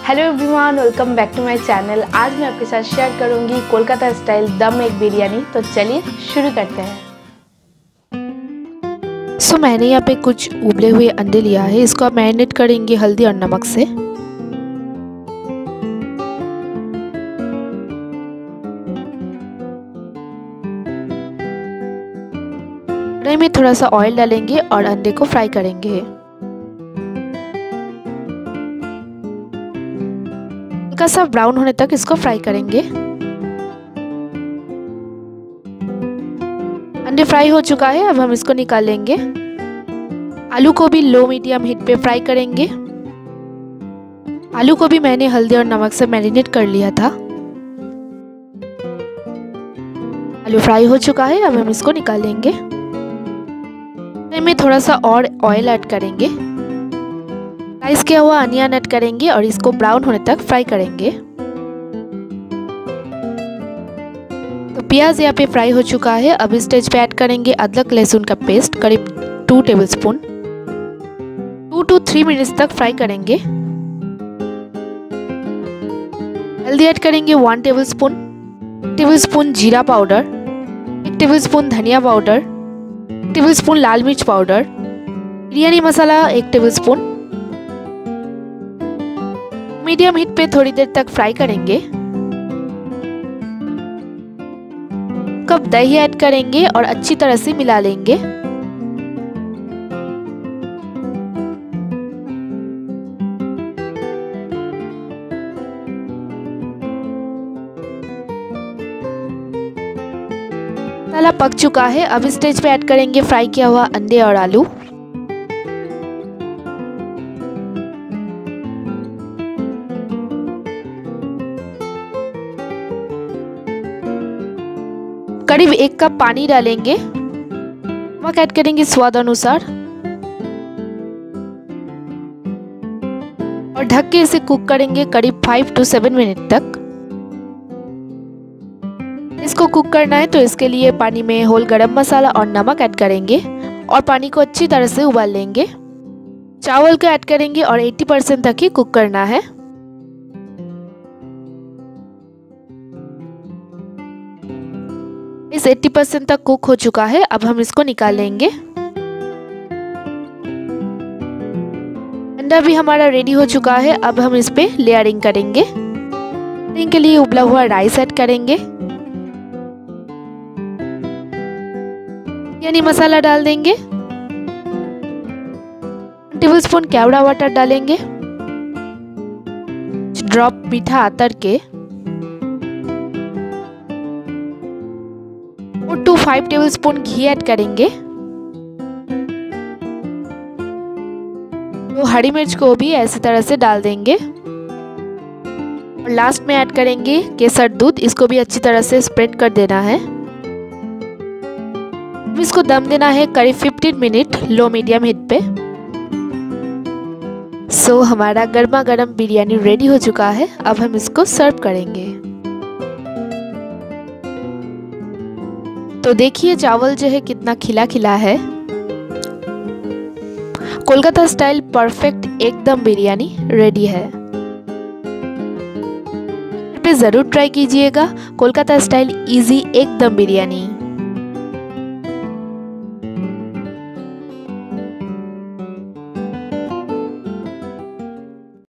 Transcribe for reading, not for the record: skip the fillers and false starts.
Hello everyone, welcome back to my channel. आज मैं आपके साथ शेयर करूंगी कोलकाता स्टाइल दम एग बिरयानी। तो चलिए शुरू करते हैं। मैंने यहाँ पे कुछ उबले हुए अंडे लिया है। इसको आप मैरिनेट करेंगे हल्दी और नमक से। कढ़ाई में थोड़ा सा ऑयल डालेंगे और अंडे को फ्राई करेंगे। हल्का सा ब्राउन होने तक इसको फ्राई करेंगे। अंडे फ्राई हो चुका है, अब हम इसको निकाल लेंगे। आलू को भी लो मीडियम हीट पे फ्राई करेंगे। आलू को भी मैंने हल्दी और नमक से मैरिनेट कर लिया था। आलू फ्राई हो चुका है, अब हम इसको निकाल लेंगे। में थोड़ा सा और ऑयल ऐड करेंगे। स्लाइस किया हुआ अनियन ऐड करेंगे और इसको ब्राउन होने तक फ्राई करेंगे। तो प्याज यहाँ पे फ्राई हो चुका है। अब इस स्टेज पे ऐड करेंगे अदरक लहसुन का पेस्ट, करीब 2 टेबलस्पून। 2 to 3 मिनट्स तक फ्राई करेंगे। हल्दी ऐड करेंगे 1 टेबलस्पून, 1 टेबलस्पून जीरा पाउडर, 1 टेबलस्पून धनिया पाउडर, 1 टेबलस्पून लाल मिर्च powder, biryani masala 1 tablespoon. Medium heat पे थोड़ी देर तक फ्राई करेंगे। कप दही ऐड करेंगे और अच्छी तरह से मिला लेंगे। मसाला पक चुका है। अब इस स्टेज पे ऐड करेंगे फ्राई किया हुआ अंडे और आलू। करीब 1 कप पानी डालेंगे। नमक ऐड करेंगे स्वाद अनुसार और ढक के इसे कुक करेंगे करीब 5 to 7 मिनट तक। इसको कुक करना है तो इसके लिए पानी में होल गरम मसाला और नमक ऐड करेंगे और पानी को अच्छी तरह से उबाल लेंगे। चावल को ऐड करेंगे और 80% तक ही कुक करना है। इस 80% तक कुक हो चुका है। अब हम इसको निकाल लेंगे। अंडा भी हमारा रेडी हो चुका है। अब हम इस पे लेयरिंग करेंगे। लेयरिंग के लिए उबला हुआ राइस ऐड करेंगे। बिरयानी मसाला डाल देंगे। 1 टेबलस्पून केवड़ा वाटर डालेंगे। ड्रॉप मीठा अतर के 4 to 5 टेबलस्पून घी ऐड करेंगे। तो हरी मिर्च को भी ऐसी तरह से डाल देंगे और लास्ट में ऐड करेंगे केसर दूध। इसको भी अच्छी तरह से स्प्रेड कर देना है। इसको दम देना है करीब 15 मिनट लो मीडियम हीट पे। हमारा गर्मा गर्म बिरयानी रेडी हो चुका है। अब हम इसको सर्व करेंगे। तो देखिए चावल जो है कितना खिला खिला है। कोलकाता स्टाइल परफेक्ट एकदम बिरयानी रेडी है। जरूर ट्राई कीजिएगा कोलकाता स्टाइल इजी एकदम बिरयानी।